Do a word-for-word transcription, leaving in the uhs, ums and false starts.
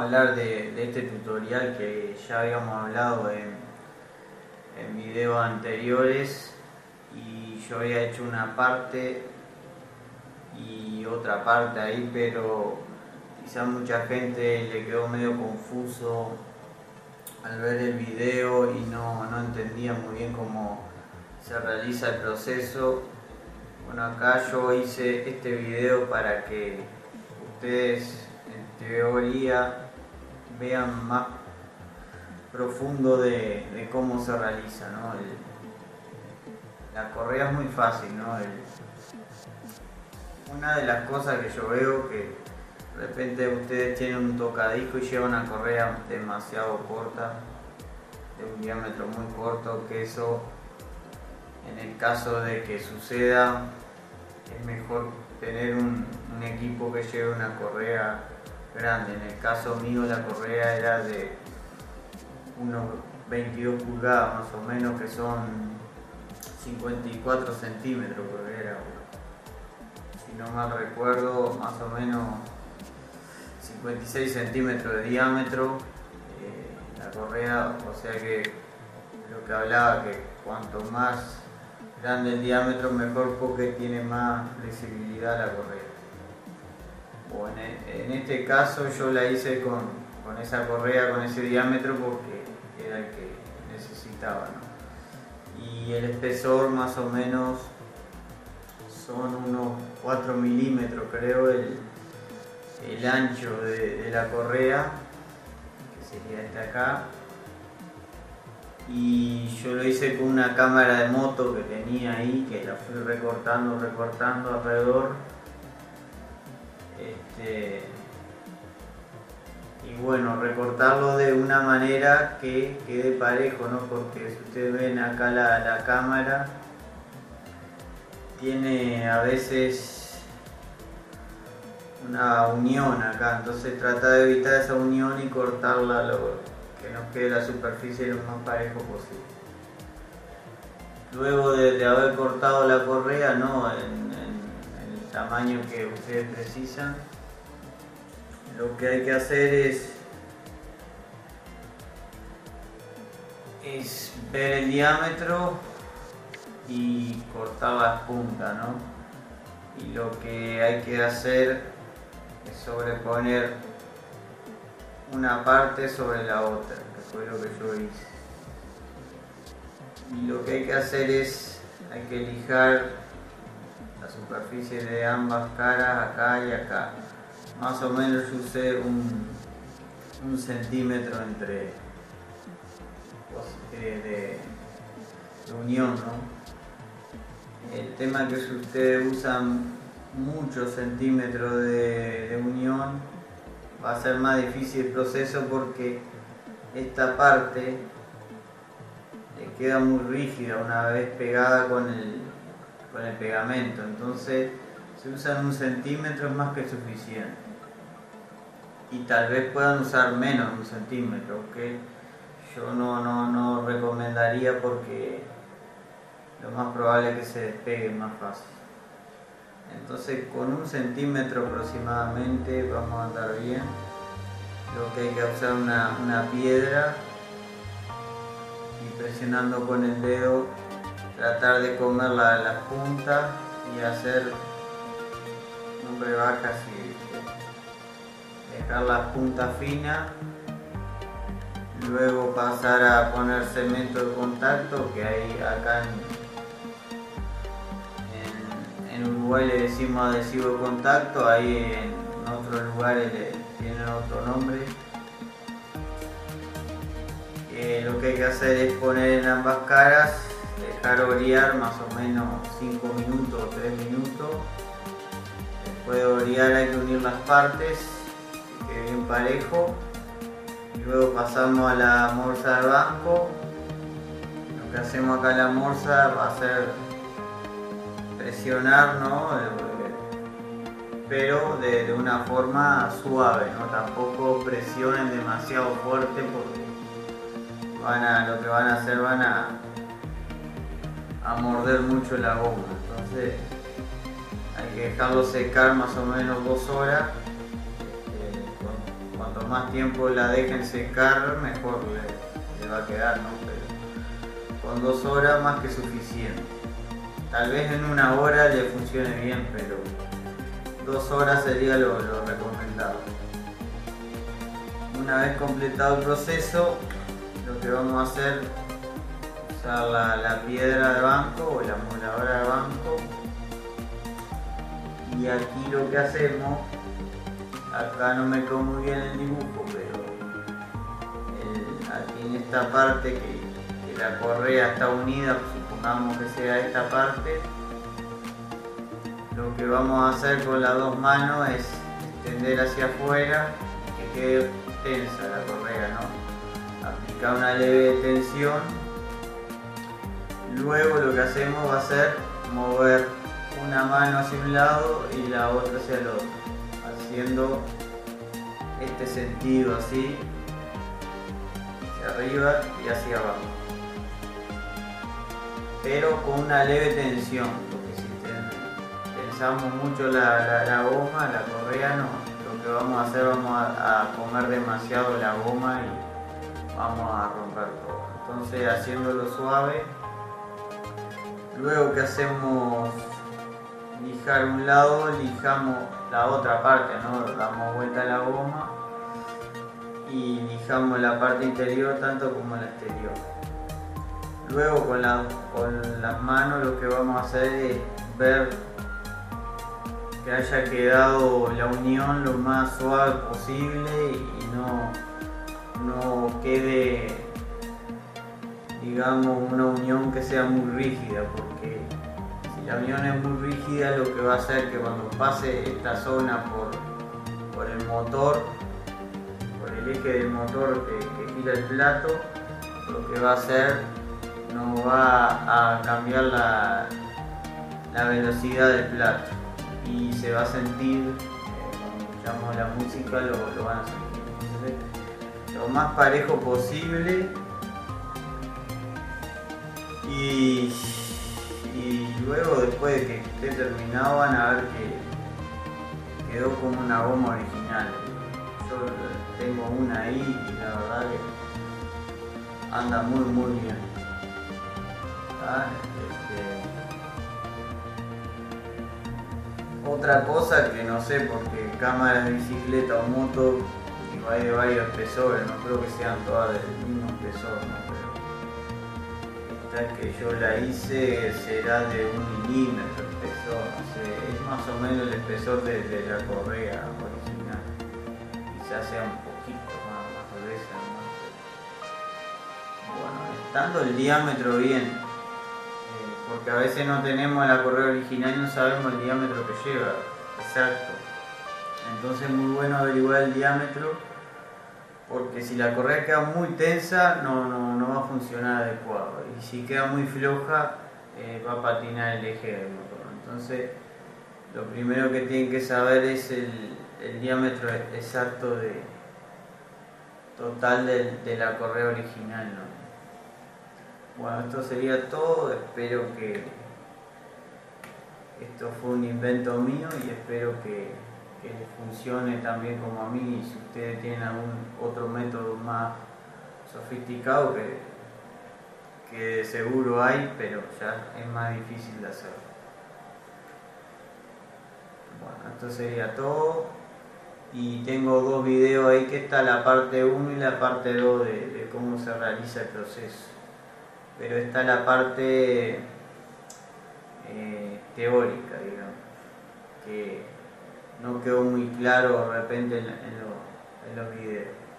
a hablar de, de este tutorial que ya habíamos hablado en, en videos anteriores, y yo había hecho una parte y otra parte ahí, pero quizá mucha gente le quedó medio confuso al ver el video y no, no entendía muy bien cómo se realiza el proceso. Bueno, acá yo hice este video para que ustedes en teoría vean más profundo de, de cómo se realiza, ¿no? El, la correa es muy fácil, ¿no? El, una de las cosas que yo veo que de repente ustedes tienen un tocadisco y llevan una correa demasiado corta, de un diámetro muy corto, que eso, en el caso de que suceda, es mejor tener un, un equipo que lleve una correa grande. En el caso mío la correa era de unos veintidós pulgadas más o menos, que son cincuenta y cuatro centímetros, porque era, si no mal recuerdo, más o menos cincuenta y seis centímetros de diámetro eh, la correa, o sea que lo que hablaba, que cuanto más grande el diámetro mejor, porque tiene más flexibilidad la correa. Bueno, en este caso yo la hice con, con esa correa, con ese diámetro, porque era el que necesitaba, ¿no? Y el espesor más o menos son unos cuatro milímetros, creo, el, el ancho de, de la correa, que sería este acá. Y yo lo hice con una cámara de moto que tenía ahí, que la fui recortando, recortando alrededor. Este, y bueno, recortarlo de una manera que quede parejo, ¿no? Porque si ustedes ven acá la, la cámara, tiene a veces una unión acá, entonces trata de evitar esa unión y cortarla, lo, que nos quede la superficie lo más parejo posible. Luego de, de haber cortado la correa, ¿no? en, en el tamaño que ustedes precisan, lo que hay que hacer es, es ver el diámetro y cortar las puntas, ¿no? Y lo que hay que hacer es sobreponer una parte sobre la otra, que fue lo que yo hice. Y lo que hay que hacer es, hay que lijar la superficie de ambas caras, acá y acá. Más o menos yo usé un, un centímetro entre de, de, de unión, ¿no? El tema es que si ustedes usan muchos centímetros de, de unión, va a ser más difícil el proceso, porque esta parte le queda muy rígida una vez pegada con el, con el pegamento. Entonces, si usan un centímetro es más que suficiente, y tal vez puedan usar menos de un centímetro, que yo no, no, no recomendaría, porque lo más probable es que se despegue más fácil. Entonces, con un centímetro aproximadamente vamos a andar bien. Lo que hay que usar una, una piedra, y presionando con el dedo tratar de comer la, las puntas y hacer un rebaje así, dejar las puntas finas. Luego pasar a poner cemento de contacto, que hay acá en, en, en Uruguay le decimos adhesivo de contacto, ahí en otros lugares le tienen otro nombre. Eh, lo que hay que hacer es poner en ambas caras, dejar orear más o menos cinco minutos o tres minutos. Después de orear hay que unir las partes, que quede bien parejo. Luego pasamos a la morsa del banco. Lo que hacemos acá en la morsa va a ser presionar, ¿no? Pero de, de una forma suave, ¿no? Tampoco presionen demasiado fuerte, porque van a, lo que van a hacer, van a, a morder mucho la goma. Entonces hay que dejarlo secar más o menos dos horas. cuanto más tiempo la dejen secar, mejor le, le va a quedar, ¿no? Pero con dos horas más que suficiente. Tal vez en una hora le funcione bien, pero dos horas sería lo, lo recomendado. Una vez completado el proceso, lo que vamos a hacer es usar la, la piedra de banco o la moladora de banco. Y aquí lo que hacemos, acá no me quedó muy bien el dibujo, pero el, aquí en esta parte que, que la correa está unida, supongamos que sea esta parte, lo que vamos a hacer con las dos manos es extender hacia afuera y que quede tensa la correa, ¿no? Aplicar una leve tensión. Luego lo que hacemos va a ser mover una mano hacia un lado y la otra hacia el otro, haciendo este sentido así, hacia arriba y hacia abajo, pero con una leve tensión, porque si tensamos mucho la, la, la goma, la correa, no, lo que vamos a hacer, vamos a, a comer demasiado la goma y vamos a romper todo. Entonces, haciéndolo suave, luego que hacemos lijar un lado, lijamos la otra parte, ¿no? Damos vuelta a la goma y lijamos la parte interior tanto como la exterior. Luego con, la, con las manos lo que vamos a hacer es ver que haya quedado la unión lo más suave posible y no, no quede, digamos, una unión que sea muy rígida, porque la unión es muy rígida, lo que va a hacer que cuando pase esta zona por, por el motor, por el eje del motor que, que gira el plato, lo que va a hacer no va a cambiar la, la velocidad del plato y se va a sentir, eh, cuando escuchamos la música lo, lo van a sentir. Entonces, lo más parejo posible y y luego, después de que esté terminado, van a ver que quedó como una goma original. Yo tengo una ahí y la verdad que anda muy muy bien. ¿Ah? Este... Otra cosa que no sé, porque cámaras de bicicleta o moto hay de varios espesores, no creo que sean todas del mismo espesor, ¿no? Que yo la hice será de un milímetro de espesor, no sé, es más o menos el espesor de, de la correa original, quizás sea un poquito más, más gruesa, ¿no? Bueno, estando el diámetro bien, eh, porque a veces no tenemos la correa original y no sabemos el diámetro que lleva exacto, entonces es muy bueno averiguar el diámetro, porque si la correa queda muy tensa no, no, no va a funcionar adecuado, y si queda muy floja eh, va a patinar el eje del motor. Entonces lo primero que tienen que saber es el, el diámetro exacto de, total de, de la correa original, ¿no? Bueno, esto sería todo, espero que esto fue un invento mío y espero que que funcione también como a mí. Si ustedes tienen algún otro método más sofisticado, que, que seguro hay, pero ya es más difícil de hacerlo. Bueno, esto sería todo, y tengo dos videos ahí, que está la parte uno y la parte dos de, de cómo se realiza el proceso, pero está la parte eh, teórica, digamos, que no quedó muy claro de repente en, en, lo, en los videos.